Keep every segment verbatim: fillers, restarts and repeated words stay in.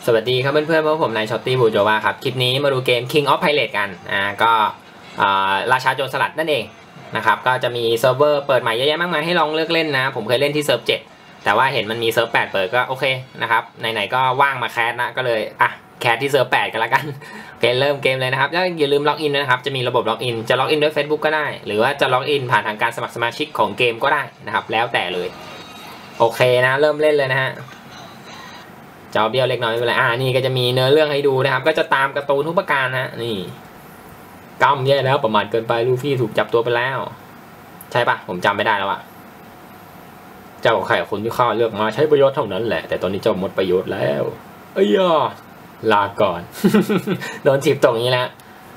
สวัสดีครับเพื่อนๆพวกผมนายช็อตตี้บูโจวาครับคลิปนี้มาดูเกม King of Pirates กันอ่าก็ราชาโจรสลัดนั่นเองนะครับก็จะมีเซิร์ฟเวอร์เปิดใหม่เยอะแยะมากมายให้ลองเลือกเล่นนะผมเคยเล่นที่เซิร์ฟเจ็ดแต่ว่าเห็นมันมีเซิร์ฟแปดเปิดก็โอเคนะครับไหนๆก็ว่างมาแคสนะก็เลยอ่ะแคสที่เซิร์ฟแปดกันละกันโอเคเริ่มเกมเลยนะครับแล้วอย่าลืมล็อกอินนะครับจะมีระบบล็อกอินจะล็อกอินด้วย Facebook ก็ได้หรือว่าจะล็อกอินผ่านทางการสมัครสมาชิกของเกมก็ได้นะครับแล้วแต่เลยโอเคนะเริ่มเล่นเลยนะฮะจอเบี้ยวเล็กน้อยไม่เป็นไรอ่านี่ก็จะมีเนื้อเรื่องให้ดูนะครับก็จะตามการ์ตูนทุกประการนะนี่กัมแย่แล้วประมาทเกินไปลูฟี่ถูกจับตัวไปแล้วใช่ปะผมจำไม่ได้แล้วอะเจ้าใครคนที่ข้าเลือกมาใช้ประโยชน์เท่านั้นแหละแต่ตอนนี้เจ้าหมดประโยชน์แล้วเอ้ยลาก่อน โดนจีบตรงนี้แล้ว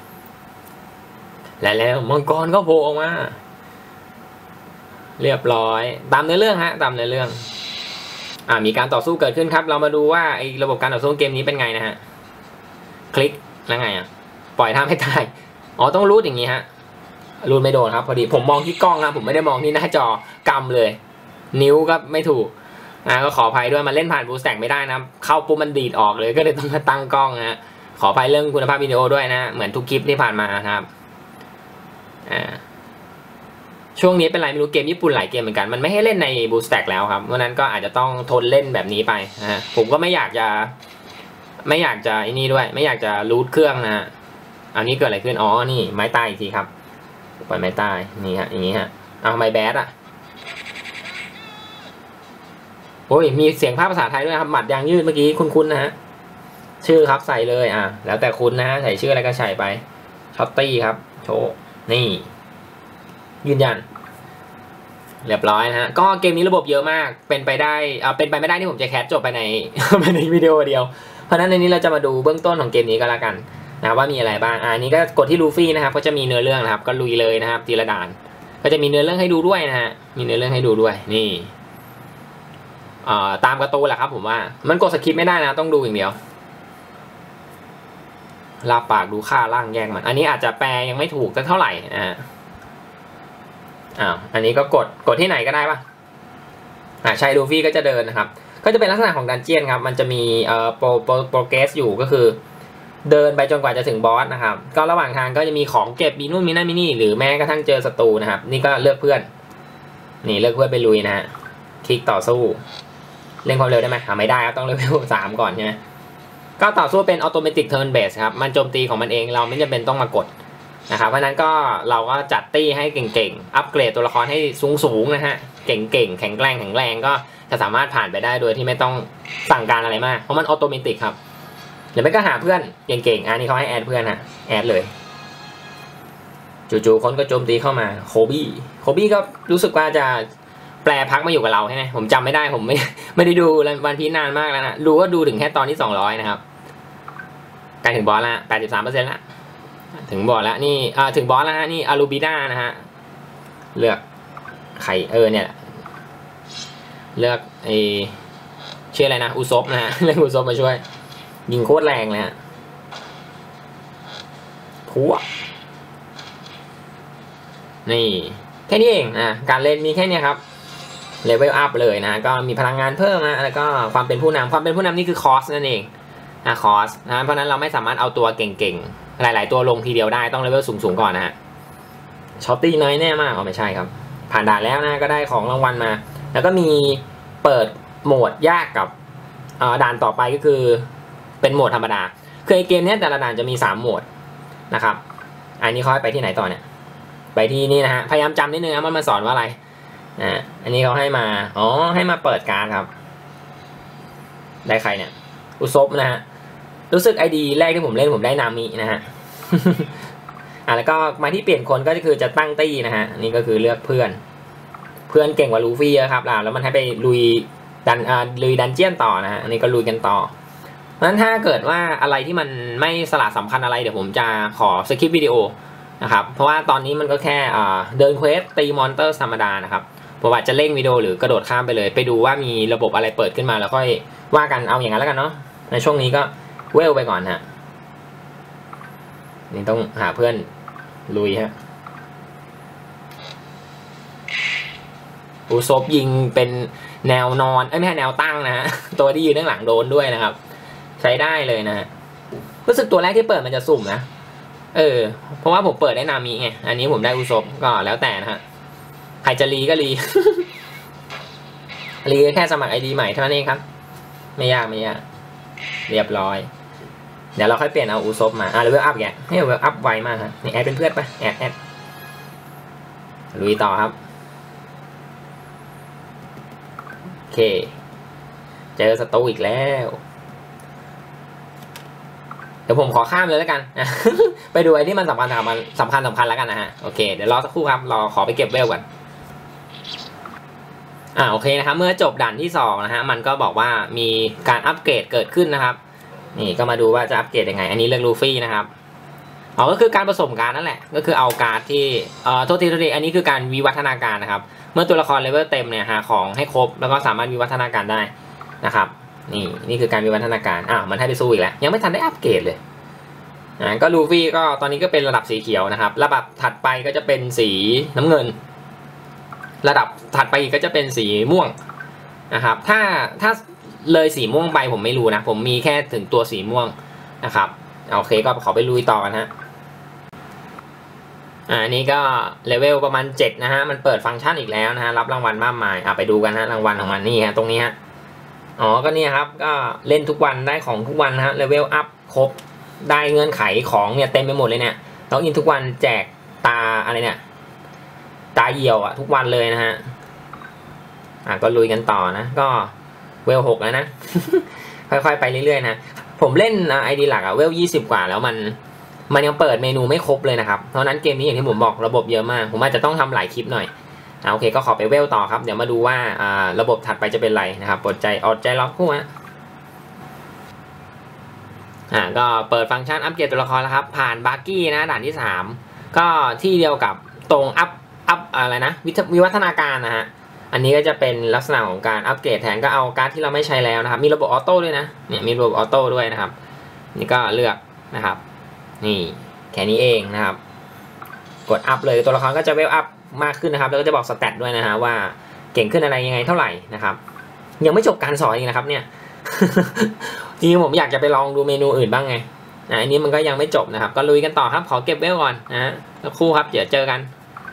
และแล้วมังกรก็โผล่ออกมาเรียบร้อยตามเนื้อเรื่องฮะตามเนื้อเรื่องอ่ามีการต่อสู้เกิดขึ้นครับเรามาดูว่าไอ้ระบบการต่อสู้เกมนี้เป็นไงนะฮะคลิกแล้วไงอ่ะปล่อยท่าไม่ตายอ๋อต้องรูดอย่างนี้ฮะรูดไม่โดนครับพอดีผมมองที่กล้องครับผมไม่ได้มองที่หน้าจอกำเลยนิ้วก็ไม่ถูกอ่าก็ขออภัยด้วยมาเล่นผ่านบูสแต็กไม่ได้นะเข้าปุ๊บมันดีดออกเลยก็เลยต้องมาตั้งกล้องนะฮะขออภัยเรื่องคุณภาพวิดีโอด้วยนะเหมือนทุกคลิปที่ผ่านมานะครับอ่าช่วงนี้เป็นไรไม่รู้เกมญี่ปุ่นหลายเกมเหมือนกันมันไม่ให้เล่นในบูสแต็กแล้วครับเพราะนั้นก็อาจจะต้องทนเล่นแบบนี้ไปนะฮะผมก็ไม่อยากจะไม่อยากจะไอ้นี่ด้วยไม่อยากจะรูทเครื่องนะฮะอันนี้เกิดอะไรขึ้นอ๋อนี่ไม้ตายอีกทีครับปล่อยไม้ตายนี่ฮะอย่างนี้ฮะเอาไม้แบดอ่ะโอ้ยมีเสียงภาพภาษาไทยด้วยครับหมัดยางยืดเมื่อกี้คุ้นๆนะฮะชื่อครับใส่เลยอ่ะแล้วแต่คุณนะฮะใส่ชื่ออะไรก็ใส่ไปช็อตตี้ครับโชว์นี่ยืนยันเรียบร้อยนะฮะก็เกมนี้ระบบเยอะมากเป็นไปได้เอ่อเป็นไปไม่ได้ที่ผมจะแคสจบไปใน ไปในวิดีโอเดียวเพราะฉะนั้นในนี้เราจะมาดูเบื้องต้นของเกมนี้ก็แล้วกันนะว่ามีอะไรบ้างอ่านี้ก็กดที่ลูฟี่นะครับก็จะมีเนื้อเรื่องนะครับก็ลุยเลยนะครับทีละด่านก็จะมีเนื้อเรื่องให้ดูด้วยนะฮะมีเนื้อเรื่องให้ดูด้วยนี่อ่าตามการ์ตูนแหละครับผมว่ามันกดสคิปไม่ได้นะต้องดูอย่างเดียวลาปากดูค่าร่างแยกมันอันนี้อาจจะแปลยังไม่ถูกสักเท่าไหร่นะฮะอ้าวอันนี้ก็กดกดที่ไหนก็ได้ป่ะอ่าใช่ลูฟี่ก็จะเดินนะครับก็จะเป็นลักษณะของดันเจียนครับมันจะมีเอ่อโปรโปรโปรเกรสอยู่ก็คือเดินไปจนกว่าจะถึงบอสนะครับก็ระหว่างทางก็จะมีของเก็บมีนู่นมีนั่นมีนี่หรือแม้กระทั่งเจอศัตรูนะครับนี่ก็เลือกเพื่อนนี่เลือกเพื่อนไปลุยนะฮะคลิกต่อสู้เล่นความเร็วได้ไหมหาไม่ได้ครับต้องเลเวลสามก่อนใช่ไหมก็ต่อสู้เป็นออโตเมติกเทิร์นเบสครับมันโจมตีของมันเองเราไม่จำเป็นต้องมากดนะครับเพราะนั้นก็เราก็จัดตี้ให้เก่งๆอัปเกรดตัวละครให้สูงๆนะฮะเก่งๆแข็งแกร่งแข็งแรงก็จะสามารถผ่านไปได้โดยที่ไม่ต้องสั่งการอะไรมากเพราะมันออโตเมติกครับเดี๋ยวไม่ก็หาเพื่อนเก่งๆอันนี้เขาให้แอดเพื่อนฮะแอดเลยจู่ๆคนก็โจมตีเข้ามาโคบี้โคบี้ก็รู้สึกว่าจะแปลพักมาอยู่กับเราใช่ไหมผมจำไม่ได้ผมไม่ไม่ได้ดูวันพีนานมากแล้วนะดูก็ดูถึงแค่ตอนที่สองร้อยนะครับใกล้ถึงบอสละ แปดสิบสามเปอร์เซ็นต์ ละถึงบอสแล้วนี่อ่าถึงบอสแล้วฮะนี่อารูบิด้านะฮะเลือกใครเออเนี่ยเลือกไอชื่ออะไรนะอุซบนะฮะเลือกอุซบมาช่วยยิงโคตรแรงเลยฮะพัวนี่แค่นี้เองนะการเล่นมีแค่นี้ครับเลเวลอัพเลยนะก็มีพลังงานเพิ่มนะแล้วก็ความเป็นผู้นำความเป็นผู้นำนี่คือคอสนั่นเองนะคอสนะเพราะนั้นเราไม่สามารถเอาตัวเก่งๆหลายๆตัวลงทีเดียวได้ต้องเลเวลสูงๆก่อนนะฮะช็อตตี้น้อยแน่มากอ๋อไม่ใช่ครับผ่านด่านแล้วนะก็ได้ของรางวัลมาแล้วก็มีเปิดโหมดยากกับด่านต่อไปก็คือเป็นโหมดธรรมดาคือไอเกมนี้แต่ละด่านจะมีสามโหมดนะครับอันนี้เขาให้ไปที่ไหนต่อเนี่ยไปที่นี่นะฮะพยายามจำนิดนึงนะมันมาสอนว่าอะไรอ่าอันนี้เขาให้มาอ๋อให้มาเปิดการครับได้ใครเนี่ยอุซบนะฮะรู้สึกไอดีแรกที่ผมเล่นผมได้นามินะฮะ อ่าแล้วก็มาที่เปลี่ยนคนก็คือจะตั้งตี้นะฮะนี่ก็คือเลือกเพื่อนเพื่อนเก่งกว่าลูฟี่เยอะครับแล้วมันให้ไปลุยดันอ่าลุยดันเจียนต่อนะฮะอันนี้ก็ลุยกันต่อเพราะฉะนั้นถ้าเกิดว่าอะไรที่มันไม่สละสำคัญอะไรเดี๋ยวผมจะขอสคริปต์วิดีโอนะครับเพราะว่าตอนนี้มันก็แค่อ่าเดินเควสตีมอนเตอร์ธรรมดานะครับเพราะว่าจะเร่งวิดีโอหรือกระโดดข้ามไปเลยไปดูว่ามีระบบอะไรเปิดขึ้นมาแล้วค่อยว่ากันเอาอย่างนั้นแล้วกันเนาะในช่วงนี้ก็เวลไปก่อนฮะนี่ต้องหาเพื่อนลุยฮะอุซบยิงเป็นแนวนอนเอ้ยไม่ใช่แนวตั้งนะฮะตัวที่ยืนข้างหลังโดนด้วยนะครับใช้ได้เลยนะฮะรู้สึกตัวแรกที่เปิดมันจะสุ่มนะเออเพราะว่าผมเปิดได้นามิไงอันนี้ผมได้อุซบก็แล้วแต่นะฮะใครจะรีก็รี รีแค่สมัครไอดีใหม่เท่านั้นเองครับไม่ยากไม่ยากเรียบร้อยเดี๋ยวเราค่อยเปลี่ยนเอาอุซบมาอ่ะเลเวลอัพแกให้เลเวลอัพไวมากครับนี่แอดเป็นเพื่อนไปแอดแอดลุยต่อครับโอเคเจอศัตรูอีกแล้วเดี๋ยวผมขอข้ามเลยแล้วกัน ไปดูไอ้ที่มันสำคัญสำคัญสำคัญสำคัญแล้วกันนะฮะโอเคเดี๋ยวรอสักครู่ครับรอขอไปเก็บเวลก่อนอ่าโอเคนะครับเมื่อจบด่านที่สองนะฮะมันก็บอกว่ามีการอัปเกรดเกิดขึ้นนะครับนี่ก็มาดูว่าจะอัปเกรดยังไงอันนี้เลือกลูฟี่นะครับอ๋อก็คือการผสมการนั่นแหละก็คือเอาการ์ดที่เอ่อโทษทีโทษทีอันนี้คือการวิวัฒนาการนะครับเมื่อตัวละครเลเวลเต็มเนี่ยหาของให้ครบแล้วก็สามารถวิวัฒนาการได้นะครับนี่นี่คือการวิวัฒนาการอ้าวมันให้ไปสู้อีกแล้วยังไม่ทันได้อัปเกรดเลยอ่าก็ลูฟี่ก็ตอนนี้ก็เป็นระดับสีเขียวนะครับระดับถัดไปก็จะเป็นสีน้ำเงินระดับถัดไปอีกก็จะเป็นสีม่วงนะครับถ้าถ้าเลยสีม่วงไปผมไม่รู้นะผมมีแค่ถึงตัวสีม่วงนะครับโอเคก็ขอไปลุยต่อกันฮะอ่าอันนี้ก็เลเวลประมาณเจ็ดนะฮะมันเปิดฟังก์ชันอีกแล้วนะฮะรับรางวัลมากมายอ่ะไปดูกันฮะรางวัลของมันนี่ฮะตรงนี้ฮะอ๋อก็เนี่ยครับก็เล่นทุกวันได้ของทุกวันนะฮะเลเวลอัพครบได้เงื่อนไขของเนี่ยเต็มไปหมดเลยเนี่ยล็อกอินทุกวันแจกตาอะไรเนี่ยตาเหี่ยวอ่ะทุกวันเลยนะฮะอ่ะก็ลุยกันต่อนะก็เวลหกแล้วนะ ค่อยๆไปเรื่อยๆนะผมเล่นไอดีหลักอะเวลยี่สิบกว่าแล้วมันมันยังเปิดเมนูไม่ครบเลยนะครับเพราะนั้นเกมนี้อย่างที่ผมบอกระบบเยอะมากผมอาจจะต้องทำหลายคลิปหน่อยอ่าโอเคก็ขอไปเวลต่อครับเดี๋ยวมาดูว่าอ่าระบบถัดไปจะเป็นไรนะครับอดใจอดใจรอคู่ฮะอ่าก็เปิดฟังก์ชันอัปเกรดตัวละครแล้วครับผ่านบาร์กี้นะด่านที่สามก็ที่เดียวกับตรงอัพอัพอะไรนะวิวัฒนาการนะฮะอันนี้ก็จะเป็นลักษณะของการอัปเกรดแทนก็เอาการ์ดที่เราไม่ใช้แล้วนะครับมีระบบออโต้ด้วยนะเนี่ยมีระบบออโต้ด้วยนะครับนี่ก็เลือกนะครับนี่แค่นี้เองนะครับกดอัพเลยตัวละครก็จะเวลอัพมากขึ้นนะครับแล้วก็จะบอกสแตทด้วยนะฮะว่าเก่งขึ้นอะไรยังไงเท่าไหร่นะครับยังไม่จบการสอนอีกนะครับเนี่ย จริงผมอยากจะไปลองดูเมนูอื่นบ้างไงอันนี้มันก็ยังไม่จบนะครับก็ลุยกันต่อครับขอเก็บเวลก่อนนะฮะสักครู่ครับเดี๋ยวเจอกัน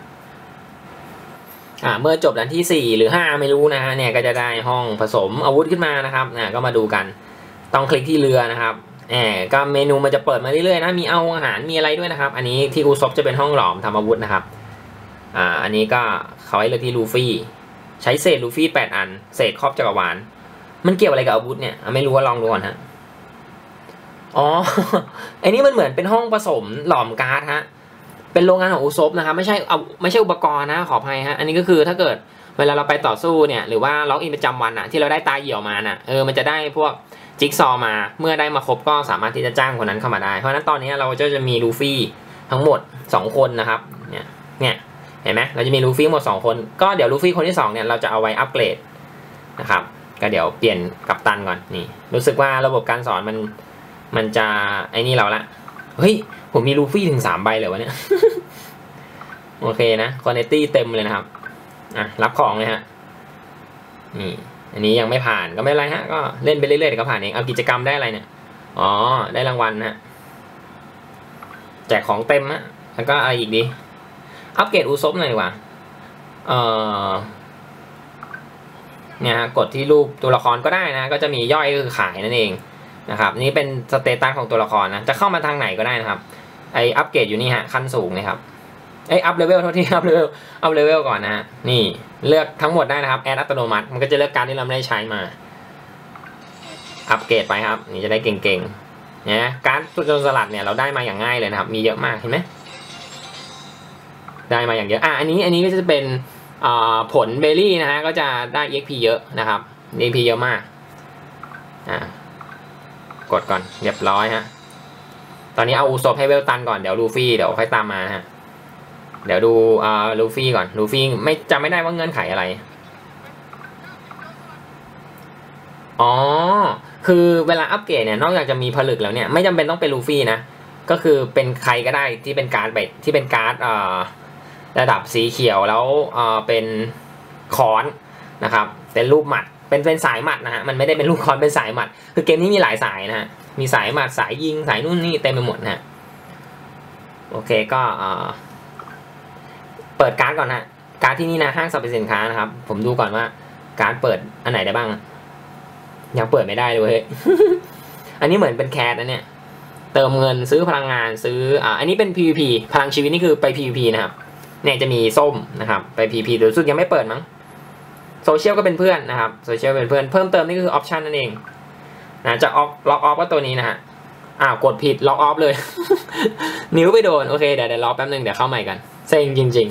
อ่าเมื่อจบด่านที่สี่หรือห้าไม่รู้นะฮะเนี่ยก็จะได้ห้องผสมอาวุธขึ้นมานะครับนะก็มาดูกันต้องคลิกที่เรือนะครับแหมก็เมนูมันจะเปิดมาเรื่อยๆนะมีเอาอาหารมีอะไรด้วยนะครับอันนี้ที่อุซบจะเป็นห้องหลอมทำอาวุธนะครับอ่าอันนี้ก็เขาให้เลือกที่ลูฟี่ใช้เศษลูฟี่แปดอันเศษครอบจักรวาลมันเกี่ยวอะไรกับอาวุธเนี่ยไม่รู้ว่าลองดูก่อนฮะอ๋อ ไอ้นี่มันเหมือนเป็นห้องผสมหลอมการ์ดฮะเป็นโรงงานของอุซบนะครับไม่ใช่เอาไม่ใช่อุปกรณ์นะขออภัยฮะอันนี้ก็คือถ้าเกิดเวลาเราไปต่อสู้เนี่ยหรือว่าล็อกอินประจำวันอะที่เราได้ตาเหี่ยวมาน่ะเออมันจะได้พวกจิ๊กซอมาเมื่อได้มาครบก็สามารถที่จะจ้างคนนั้นเข้ามาได้เพราะฉะนั้นตอนนี้เราจะจะมีลูฟี่ทั้งหมดสองคนนะครับเนี่ยเนี่ยเห็นไหมเราจะมีลูฟี่หมดสองคนก็เดี๋ยวลูฟี่คนที่สองเนี่ยเราจะเอาไว้อัปเกรดนะครับก็เดี๋ยวเปลี่ยนกัปตันก่อนนี่รู้สึกว่าระบบการสอนมันมันจะไอ้นี่เราละเฮ้ยผมมีลูฟี่ถึงสามใบเลยวะเนี่ย โอเคนะควอนติตี้เต็มเลยนะครับอ่ะรับของเลยฮะนี่อันนี้ยังไม่ผ่านก็ไม่เป็นไรฮะก็เล่นไปเรื่อยๆเดี๋ยวก็ผ่านเองเอากิจกรรมได้อะไรเนี่ยอ๋อได้รางวัลนะแจกของเต็มฮะแล้วก็อะไรอีกดีอัปเกรดอุซบหน่อยดีกว่าเอ่อเนี่ยฮะกดที่รูปตัวละครก็ได้นะก็จะมีย่อยคือขายนั่นเองนะครับนี่เป็นสเตตัสของตัวละครนะจะเข้ามาทางไหนก็ได้นะครับไออัปเกรดอยู่นี่ฮะขั้นสูงนะครับไออัพเลเวลเท่าที่อัพเลเวลอัพเลเวลก่อนนะฮะนี่เลือกทั้งหมดได้นะครับแอดอัตโนมัติมันก็จะเลือกการที่เราไม่ได้ใช้มาอัปเกรดไปครับนี่จะได้เก่งๆเนี่ยการตัวโจรสลัดเนี่ยเราได้มาอย่างง่ายเลยนะครับมีเยอะมากเห็นไหมได้มาอย่างเยอะอ่ะอันนี้อันนี้ก็จะเป็นผลเบลลี่นะฮะก็จะได้ อี เอ็กซ์ พี เยอะนะครับ อี เอ็กซ์ พี เยอะมากอ่ากดก่อนเรียบร้อยฮะตอนนี้เอาอุซบให้เวลตันก่อนเดี๋ยวลูฟี่เดี๋ยวค่อยตามมาฮะเดี๋ยวดูอ่าลูฟี่ก่อนลูฟี่ไม่จำไม่ได้ว่าเงื่อนไขอะไรอ๋อคือเวลาอัปเกรดเนี่ยนอกจากจะมีผลึกแล้วเนี่ยไม่จำเป็นต้องเป็นลูฟี่นะก็คือเป็นใครก็ได้ที่เป็นการ์ดแบบที่เป็นการ์ดอ่าระดับสีเขียวแล้วอ่าเป็นค้อนนะครับเป็นรูปหมัดเป็นเป็นสายหมัดนะฮะมันไม่ได้เป็นลูกค้อนเป็นสายหมัดคือเกมนี้มีหลายสายนะฮะมีสายหมัดสายยิงสายนู่นนี่เต็มไปหมดนะโอเคก็เปิดการ์ดก่อนนะการ์ดที่นี่นะห้างสรรพสินค้านะครับผมดูก่อนว่าการ์ดเปิดอันไหนได้บ้างยังเปิดไม่ได้เลย อันนี้เหมือนเป็นแคสนะเนี่ยเติมเงินซื้อพลังงานซื้ออ่าอันนี้เป็น พี วี พี พลังชีวิตนี่คือไป พี วี พี นะครับเนี่ยจะมีส้มนะครับไป พี วี พี แต่รู้สึกยังไม่เปิดมั้งโซเชียลก็เป็นเพื่อนนะครับโซเชียลเป็นเพื่อนเพิ่มเติมนี่คือออปชันนั่นเองนะจะออกล็อกออฟก็ตัวนี้นะฮะอ้าวกดผิดล็อกออฟเลย นิ้วไปโดนโอเคเดี๋ยวเดี๋ยวรอแป๊บนึงเดี๋ยวเข้าใหม่กันเซ็งจริง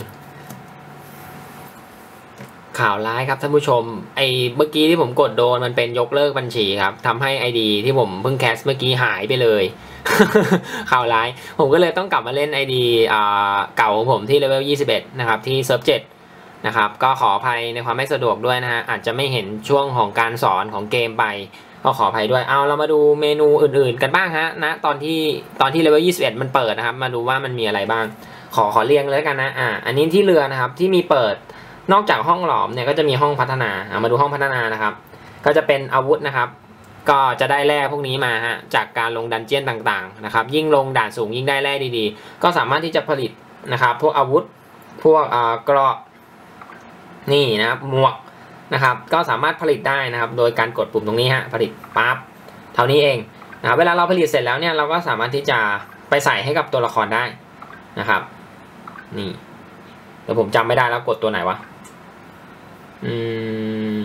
ๆข่าวร้ายครับท่านผู้ชมไอ้เมื่อกี้ที่ผมกดโดนมันเป็นยกเลิกบัญชีครับทำให้ ไอ ดี ที่ผมเพิ่งแคสเมื่อกี้หายไปเลย ข่าวร้ายผมก็เลยต้องกลับมาเล่น ไอ ดี อ่าเก่าของผมที่เลเวลยี่สิบเอ็ดนะครับที่เซิร์ฟเจ็ดนะครับก็ขออภัยในความไม่สะดวกด้วยนะฮะอาจจะไม่เห็นช่วงของการสอนของเกมไปก็ขออภัยด้วยเอาเรามาดูเมนูอื่นๆกันบ้างฮะนะตอนที่ตอนที่เลเวลยี่สิบเอ็ดมันเปิดนะครับมาดูว่ามันมีอะไรบ้างขอขอเรียงเลยกันนะอ่าอันนี้ที่เรือนะครับที่มีเปิดนอกจากห้องหลอมเนี่ยก็จะมีห้องพัฒนาเอามาดูห้องพัฒนานะครับก็จะเป็นอาวุธนะครับก็จะได้แร่พวกนี้มาฮะจากการลงดันเจี้ยนต่างๆนะครับยิ่งลงด่านสูงยิ่งได้แร่ดีๆก็สามารถที่จะผลิตนะครับพวกอาวุธพวกอ่าเกราะนี่นะครับหมวกนะครับก็สามารถผลิตได้นะครับโดยการกดปุ่มตรงนี้ฮะผลิตปั๊บเท่านี้เองนะครับเวลาเราผลิตเสร็จแล้วเนี่ยเราก็สามารถที่จะไปใส่ให้กับตัวละครได้นะครับนี่เดี๋ยวผมจำไม่ได้แล้วกดตัวไหนวะอืม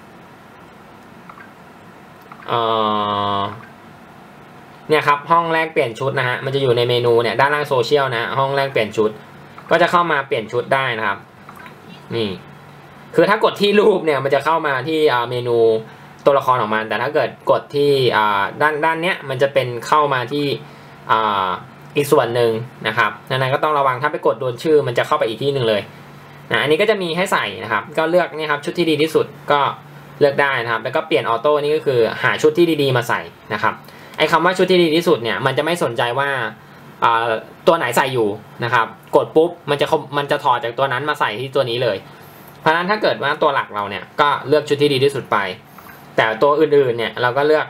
เอ่อเนี่ยครับห้องแรกเปลี่ยนชุดนะฮะมันจะอยู่ในเมนูเนี่ยด้านล่างโซเชียลนะห้องแรกเปลี่ยนชุดก็จะเข้ามาเปลี่ยนชุดได้นะครับนี่คือถ้ากดที่รูปเนี่ยมันจะเข้ามาที่เมนูตัวละครของมันแต่ถ้าเกิดกดที่ด้านด้านเนี้ยมันจะเป็นเข้ามาที่อีกส่วนหนึ่งนะครับนั้นก็ต้องระวังถ้าไปกดโดนชื่อมันจะเข้าไปอีกที่หนึ่งเลยนะอันนี้ก็จะมีให้ใส่นะครับก็เลือกนี่ครับชุดที่ดีที่สุดก็เลือกได้นะครับแล้วก็เปลี่ยนออโต้นี่ก็คือหาชุดที่ดีๆมาใส่นะครับไอ้คำว่าชุดที่ดีที่สุดเนี่ยมันจะไม่สนใจว่าตัวไหนใส่อยู่นะครับกดปุ๊บมันจะมันจะถอดจากตัวนั้นมาใส่ที่ตัวนี้เลยเพราะฉะนั้นถ้าเกิดว่าตัวหลักเราเนี่ยก็เลือกชุดที่ดีที่สุดไปแต่ตัวอื่นๆเนี่ยเราก็เลือก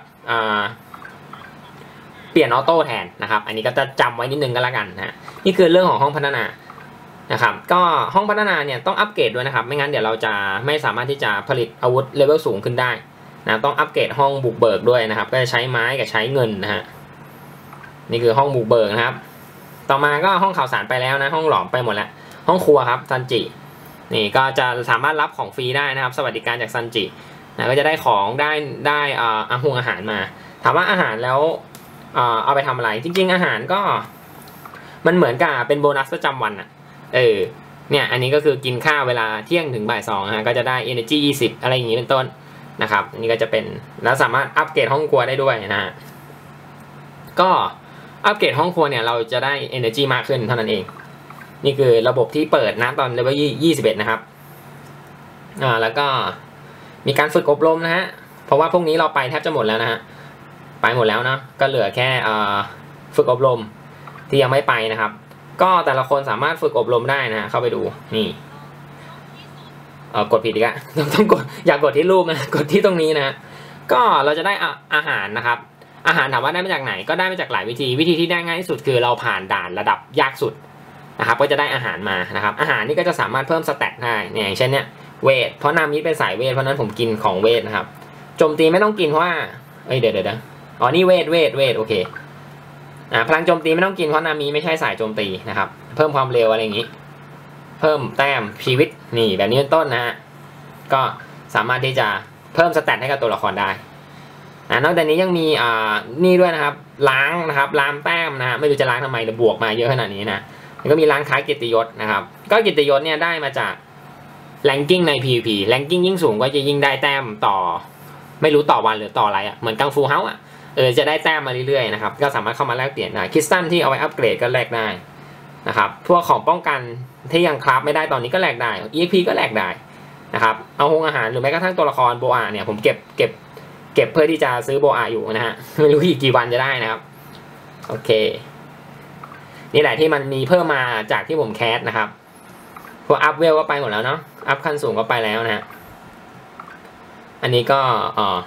เปลี่ยนออโต้แทนนะครับอันนี้ก็จะจำไว้นิดนึงก็แล้วกันนะนี่คือเรื่องของห้องพัฒนานะครับก็ห้องพัฒนาเนี่ยต้องอัปเกรดด้วยนะครับไม่งั้นเดี๋ยวเราจะไม่สามารถที่จะผลิตอาวุธเลเวลสูงขึ้นได้นะต้องอัปเกรดห้องบุกเบิกด้วยนะครับก็จะใช้ไม้กับใช้เงินนะฮะนี่คือห้องบุกเบิกนะครับต่อมาก็ห้องข่าวสารไปแล้วนะห้องหลอมไปหมดแล้วห้องครัวครับซันจินี่ก็จะสามารถรับของฟรีได้นะครับสวัสดิการจากซันจินะก็จะได้ของได้ได้อ่าอาหงอาหารมาถามว่าอาหารแล้วอ่าเอาไปทำอะไรจริงๆอาหารก็มันเหมือนกับเป็นโบนัสประจำวันอ่ะเออเนี่ยอันนี้ก็คือกินข้าวเวลาเที่ยงถึงบ่ายสองฮะก็จะได้ energy ยี่สิบอะไรอย่างนี้เป็นต้นนะครับนี่ก็จะเป็นแล้วสามารถอัปเกรดห้องครัวได้ด้วยนะฮะก็อัปเกรดห้องครัวเนี่ยเราจะได้ energy มากขึ้นเท่านั้นเองนี่คือระบบที่เปิดนะตอนเลเวลยี่สิบเอ็ดนะครับอ่าแล้วก็มีการฝึกอบรมนะฮะเพราะว่าพวกนี้เราไปแทบจะหมดแล้วนะฮะไปหมดแล้วนะก็เหลือแค่อ่าฝึกอบรมที่ยังไม่ไปนะครับก็แต่ละคนสามารถฝึกอบรมได้นะเข้าไปดูนี่เออกดผิดอีกอะต้องกดอย่ากกดที่รูปนะกดที่ตรงนี้นะก็เราจะได้อาหารนะครับอาหารถามว่าได้มาจากไหนก็ได้มาจากหลายวิธีวิธีที่ได้ง่ายที่สุดคือเราผ่านด่านระดับยากสุดนะครับก็จะได้อาหารมานะครับอาหารนี่ก็จะสามารถเพิ่มสแตทได้เนี่ยอย่างเช่นเนี่ยเวทเพราะนามิเป็นสายเวทเพราะนั้นผมกินของเวทนะครับโจมตีไม่ต้องกินเพราะว่าเอ้ยเดี๋ยวเดี๋ยวอ๋อนี่เวทเวทเวทโอเคอ่าพลังโจมตีไม่ต้องกินเพราะนามิไม่ใช่สายโจมตีนะครับเพิ่มความเร็วอะไรอย่างนี้เพิ่มแต้มชีวิตนี่แบบนี้เป็นต้นนะฮะก็สามารถที่จะเพิ่มสแตทให้กับตัวละครได้อ่านอกจากนี้ยังมีอ่านี่ด้วยนะครับล้างนะครับล้างแต้มนะฮะไม่รู้จะล้างทำไมแต่บวกมาเยอะขนาดนี้นะแล้วก็มีร้านค้าเกียรติยศนะครับก็เกียรติยศเนี่ยได้มาจากแรงกิ้งใน พี วี พี แรงกิ้งยิ่งสูงก็จะยิ่งได้แต้มต่อไม่รู้ต่อวันหรือต่ออะไรอ่ะเหมือนกังฟูเฮาส์อ่ะเออจะได้แต้มมาเรื่อยๆนะครับก็สามารถเข้ามาแลกเปลี่ยนได้คริสตัลที่เอาไว้อัปเกรดก็แลกได้นะครับพวกของป้องกันที่ยังคราฟไม่ได้ตอนนี้ก็แลกได้ อี เอ็กซ์ พี ก็แลกได้นะครับเอาหงอาหารหรือแม้กระทั่งตัวละครโบอาเนี่ยผมเก็บเก็บเก็บเพื่อที่จะซื้อโบอาอยู่นะฮะไม่รู้อีกกี่วันจะได้นะครับโอเคนี่แหละที่มันมีเพิ่มมาจากที่ผมแคสนะครับพวกอัพเวลก็ไปหมดแล้วเนาะอัพขั้นสูงก็ไปแล้วนะฮะอันนี้ก็เอ่อ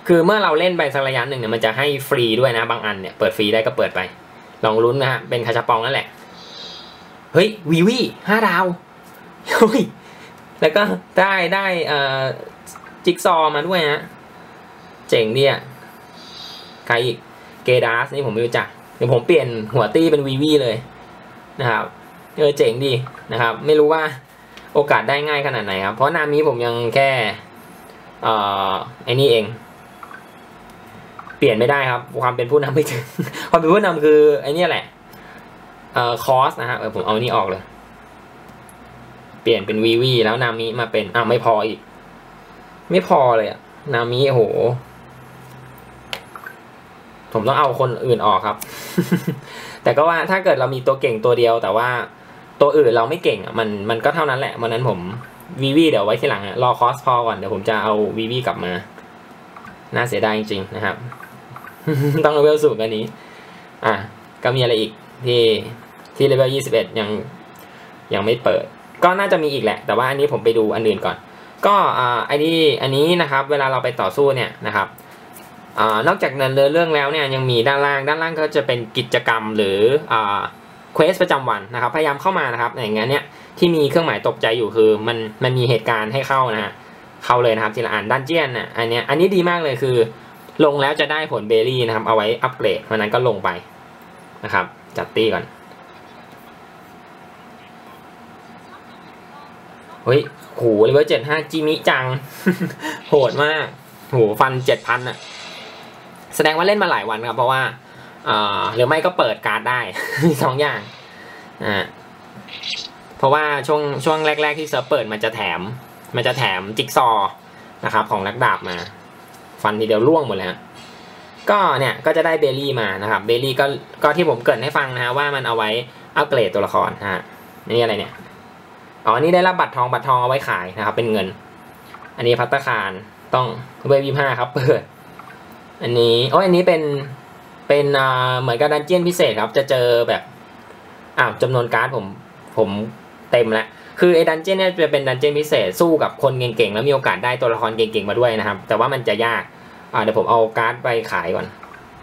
คือเมื่อเราเล่นไปสักระยะหนึ่งเนี่ยมันจะให้ฟรีด้วยนะบางอันเนี่ยเปิดฟรีได้ก็เปิดไปลองลุ้นนะฮะเป็นคาชาปองนั่นแหละเฮ้ยวีวีห้าดาวเฮ้ยแล้วก็ได้ได้เอ่อจิ๊กซอมาด้วยนะเจ๋งดีอ่ะใครอีกเกดาสนี่ผมไม่รู้จักเดี๋ยวผมเปลี่ยนหัวตี้เป็นวีวีเลยนะครับเออเจ๋งดีนะครับไม่รู้ว่าโอกาสได้ง่ายขนาดไหนครับเพราะนามิผมยังแค่เอ่อไอ้นี่เองเปลี่ยนไม่ได้ครับความเป็นผู้นำไม่ถึงความเป็นผู้นำคือไอ้นี่แหละเอ่อคอสนะฮะเออผมเอานี่ออกเลยเปลี่ยนเป็นวีวีแล้วนามิมาเป็นอ้าวไม่พออีกไม่พอเลยอะนามิโหผมต้องเอาคนอื่นออกครับ แต่ก็ว่าถ้าเกิดเรามีตัวเก่งตัวเดียวแต่ว่าตัวอื่นเราไม่เก่งอ่ะมันมันก็เท่านั้นแหละวันนั้นผมวีวีเดี๋ยวไว้ทีหลังอ่ะรอคอสพอก่อนเดี๋ยวผมจะเอาวีวีกลับมาน่าเสียดายจริงๆนะครับ ต้องเลเวลสูงกว่านี้อ่ะก็มีอะไรอีกที่ที่เลเวลยี่สิบเอ็ดยังยังไม่เปิดก็น่าจะมีอีกแหละแต่ว่าอันนี้ผมไปดูอันอื่นก่อนก็อ่าอันนี้อันนี้นะครับเวลาเราไปต่อสู้เนี่ยนะครับอ่านอกจากเดินเรื่องแล้วเนี่ยยังมีด้านล่างด้านล่างก็จะเป็นกิจกรรมหรืออ่าเควสประจำวันนะครับพยายามเข้ามานะครับอย่างเงี้ยเนี่ยที่มีเครื่องหมายตกใจอยู่คือมันมันมีเหตุการณ์ให้เข้านะฮะเข้าเลยนะครับทีละอันดันเจียนน่ะอันเนี้ยอันนี้ดีมากเลยคือลงแล้วจะได้ผลเบลลี่นะครับเอาไว้อัปเกรดเพราะนั้นก็ลงไปนะครับจัดตี้ก่อนเฮ้ยโหเลเวลเจ็ดห้าจิมิจัง โหดมากโหฟันเจ็ดพันอ่ะแสดงว่าเล่นมาหลายวันครับเพราะว่าอ่าหรือไม่ก็เปิดการ์ดได้ สองอย่างอ่าเพราะว่าช่วงช่วงแรกๆที่เซิร์ฟเปิดมันจะแถมมันจะแถมจิ๊กซอนะครับของนักดาบมาฟันทีเดียวล่วงหมดเลยฮะก็เนี่ยก็จะได้เบลลี่มานะครับเบลลี่ก็ก็ที่ผมเกริ่นให้ฟังนะฮะว่ามันเอาไว้อัปเกรดตัวละครฮะนี่อะไรเนี่ยอ๋อนี่ได้รับบัตรทองบัตรทองเอาไว้ขายนะครับเป็นเงินอันนี้ภัตตาคารต้องเวฟยี่ห้าครับเปิดอันนี้โอ้ยอันนี้เป็นเป็นอ่าเหมือนกับดันเจี้ยนพิเศษครับจะเจอแบบอ้าวจำนวนการ์ดผมผมเต็มแล้วคือไอ้ดันเจี้ยนเนี่ยจะเป็นดันเจี้ยนพิเศษสู้กับคนเก่งๆแล้วมีโอกาสได้ตัวละครเก่งๆมาด้วยนะครับแต่ว่ามันจะยากอ่าเดี๋ยวผมเอาการ์ดไปขายก่อน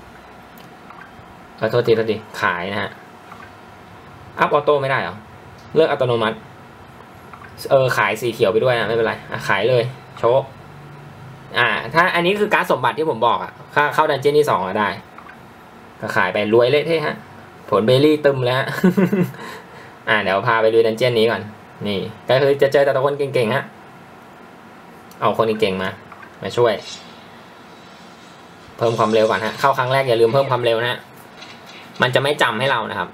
ขอโทษทีโทษทีขายนะฮะอัพออโต้ไม่ได้เหรอเลือกอัตโนมัติเออขายสีเขียวไปด้วยนะไม่เป็นไรอ่ะขายเลยโชว์อ่าถ้าอันนี้คือการ์ดสมบัติที่ผมบอกอ่ะค่าเข้าดันเจี้ยนที่สองก็ได้ก็ขายไปรวยเละเทะฮะผลเบลลี่ตึมแล้วฮะ อ่าเดี๋ยวพาไปดูดันเจี้ยนนี้ก่อนนี่ก็คือจะเจอแต่ตัวคนเก่งๆฮะเอาคนเก่งๆมามาช่วยเพิ่มความเร็วก่อนฮะเข้าครั้งแรกอย่าลืมเพิ่มความเร็วนะมันจะไม่จำให้เรานะครับ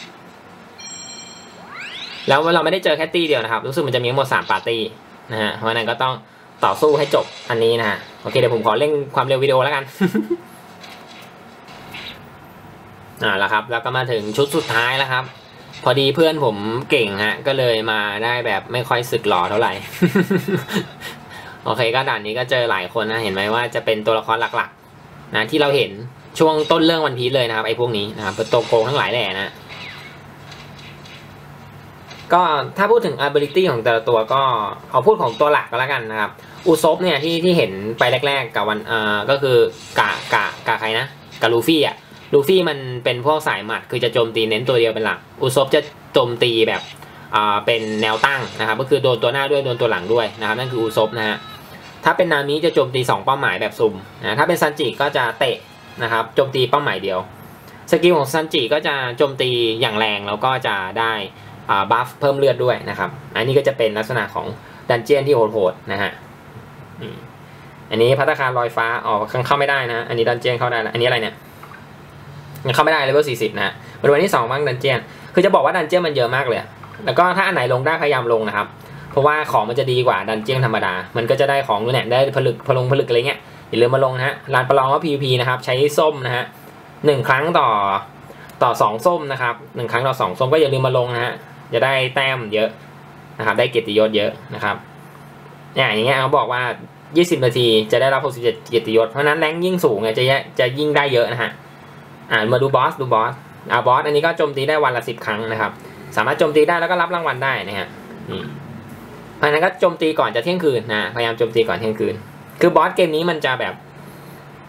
แล้วเราไม่ได้เจอแค่ตีเดียวนะครับรู้สึกมันจะมีทั้งหมดสามปาร์ตี้นะฮะเพราะนั้นก็ต้องต่อสู้ให้จบอันนี้นะฮะโอเคเดี๋ยวผมขอเร่งความเร็ววิดีโอแล้วกัน อ่าแล้วครับแล้วก็มาถึงชุดสุดท้ายแล้วครับพอดีเพื่อนผมเก่งฮะก็เลยมาได้แบบไม่ค่อยสึกหล่อเท่าไหร่ โอเคก็ด่านนี้ก็เจอหลายคนนะเห็นไหมว่าจะเป็นตัวละครหลักๆนะที่เราเห็นช่วงต้นเรื่องวันพีซเลยนะครับไอ้พวกนี้นะครับตัวโกงทั้งหลายแหล่นะก็ถ้าพูดถึง ability ของแต่ละตัวก็เอาพูดของตัวหลักก็แล้วกันนะครับอุซบเนี่ยที่ที่เห็นไปแรกๆกับวันอ่าก็คือกะกะกะใครนะกะลูฟี่อ่ะลูฟี่มันเป็นพวกสายหมัดคือจะโจมตีเน้นตัวเดียวเป็นหลักอุซบจะโจมตีแบบอ่าเป็นแนวตั้งนะครับก็คือโดนตัวหน้าด้วยโดนตัวหลังด้วยนะครับนั่นคืออุซบนะฮะถ้าเป็นนามิจะโจมตีสองเป้าหมายแบบซุ่มนะถ้าเป็นซันจิก็จะเตะนะครับโจมตีเป้าหมายเดียวสกิลของซันจิก็จะโจมตีอย่างแรงแล้วก็จะได้อ่าบัฟเพิ่มเลือดด้วยนะครับอันนี้ก็จะเป็นลักษณะของดันเจียนที่โหดๆนะฮะอันนี้ภัตตาคารลอยฟ้าออกเข้าไม่ได้นะอันนี้ดันเจียนเข้าได้นะอันนี้อะไรเนี่ยยังเข้าไม่ได้เลเวลสี่สิบนะเป็นวันที่สองบ้างดันเจียนคือจะบอกว่าดันเจียนมันเยอะมากเลยแล้วก็ถ้าอันไหนลงได้พยายามลงนะครับเพราะว่าของมันจะดีกว่าดันเจียนธรรมดามันก็จะได้ของเนี่ยได้ผลึกพลงผลึกอะไรเงี้ยอย่าลืมมาลงนะฮะลานประลองว่า พี วี พี นะครับใช้ส้มนะฮะหนึ่งครั้งต่อต่อสองส้มนะครับหนึ่งครั้งต่อสองส้มก็อย่าลืมมาลงนะฮะจะได้แต้มเยอะนะครับได้เกียรติยศเยอะนะครับเนี่ยอย่างเงี้ยเขาบอกว่ายี่สิบนาทีจะได้รับหกสิบเจ็ดเกียรติยศเพราะนั้นแรงยิ่งสูงเนี่ยจะจะยิ่งได้เยอะนะฮะอ่ามาดูบอสดูบอสอ่าบอสอันนี้ก็โจมตีได้วันละสิบครั้งนะครับสามารถโจมตีได้แล้วก็รับรางวัลได้นะฮะนี่เพราะนั้นก็โจมตีก่อนจะเที่ยงคืนนะพยายามโจมตีก่อนเที่ยงคืนคือบอสเกมนี้มันจะแบบ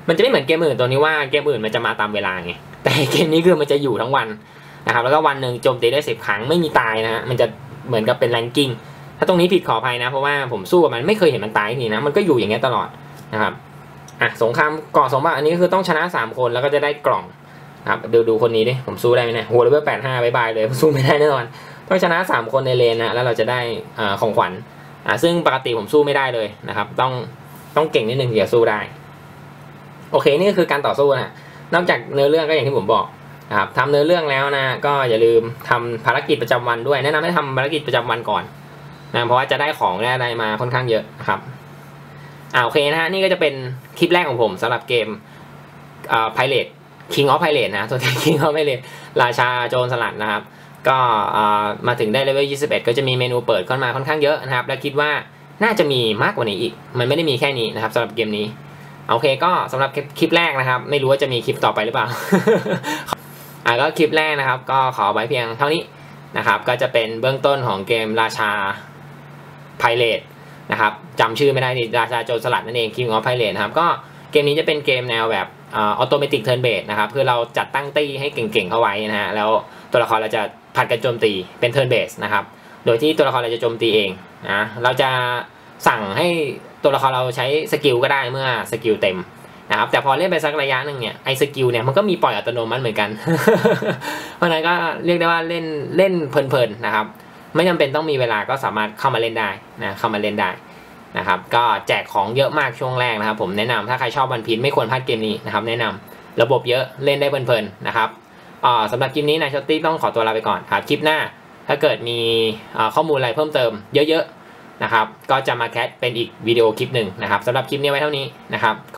มันจะไม่เหมือนเกมอื่นตัวนี้ว่าเกมอื่นมันจะมาตามเวลาไงแต่เกมนี้คือมันจะอยู่ทั้งวันนะครับแล้วก็วันหนึ่งโจมตีได้สิบครั้งไม่มีตายนะฮะมันจะเหมือนกับเป็นแรงกิ้งถ้าตรงนี้ผิดขออภัยนะเพราะว่าผมสู้กับมันไม่เคยเห็นมันตายทีนะมันก็อยู่อย่างเงี้ยตลอดนะครับอ่ะสงครามเกาะสมบัติอันนี้คือต้องชนะสามคนแล้วก็จะได้กล่องครับดูดูคนนี้ดิผมสู้ได้ไหมเนี่ยหัวเลเวลแปดห้าบายบายเลยสู้ไม่ได้แน่นอนต้องชนะสามคนในเลนนะแล้วเราจะได้อ่าของขวัญอ่าซึ่งปกติผมสู้ไม่ได้เลยนะครับต้องต้องเก่งนิดนึงถึงจะสู้ได้โอเคนี่ก็คือการต่อสู้นะนอกจากเนื้อเรื่องก็อย่างที่ผมบอกนะครับทำเนื้อเรื่องแล้วนะก็อย่าลืมทำภารกิจประจำวันด้วยแนะนำให้ทำภารกิจประจำวันก่อนนะเพราะว่าจะได้ของได้อะไรมาค่อนข้างเยอะนะครับอ่าโอเคนะฮะนี่ก็จะเป็นคลิปแรกของผมสำหรับเกมอ่า Pirate King of Pirate นะตัวที่ King of Pirate ราชาโจรสลัดนะครับก็มาถึงได้เลเวลยี่สิบเอ็ดก็จะมีเมนูเปิดเข้ามาค่อนข้างเยอะนะครับและคิดว่าน่าจะมีมากกว่านี้อีกมันไม่ได้มีแค่นี้นะครับสำหรับเกมนี้โอเคก็สำหรับคลิปแรกนะครับไม่รู้ว่าจะมีคลิปต่อไปหรือเปล่า อ่าก็คลิปแรกนะครับก็ขอไว้เพียงเท่านี้นะครับก็จะเป็นเบื้องต้นของเกมราชา Pirate นะครับจำชื่อไม่ได้นี่ราชาโจรสลัดนั่นเอง King of Pirate นะครับก็เกมนี้จะเป็นเกมแนวแบบออโตเมติกเทิร์นเบสนะครับคือเราจัดตั้งตี้ให้เก่งๆเข้าไว้นะฮะแล้วตัวละครเราจะผัดกันโจมตีเป็นเทิร์นเบสนะครับโดยที่ตัวละครเราจะโจมตีเองนะเราจะสั่งให้ตัวละครเราใช้สกิลก็ได้เมื่อสกิลเต็มนะครับแต่พอเล่นไปสักระยะหนึ่งเนี่ยไอ้สกิลเนี่ยมันก็มีปล่อยอัตโนมัติเหมือนกัน เพราะนั้นก็เรียกได้ว่าเล่นเล่นเพลินๆนะครับไม่จำเป็นต้องมีเวลาก็สามารถเข้ามาเล่นได้นะเข้ามาเล่นได้นะครับก็แจกของเยอะมากช่วงแรกนะครับผมแนะนำถ้าใครชอบวันพีชไม่ควรพลาดเกมนี้นะครับแนะนำระบบเยอะเล่นได้เพลินๆนะครับอ่าสำหรับคลิปนี้นายช็อตตี้ต้องขอตัวลาไปก่อนครับคลิปหน้าถ้าเกิดมีข้อมูลอะไรเพิ่มเติมเยอะๆนะครับก็จะมาแคสเป็นอีกวิดีโอคลิปหนึ่งนะครับสำหรับคลิปนี้ไว้เท่านี้นะครับ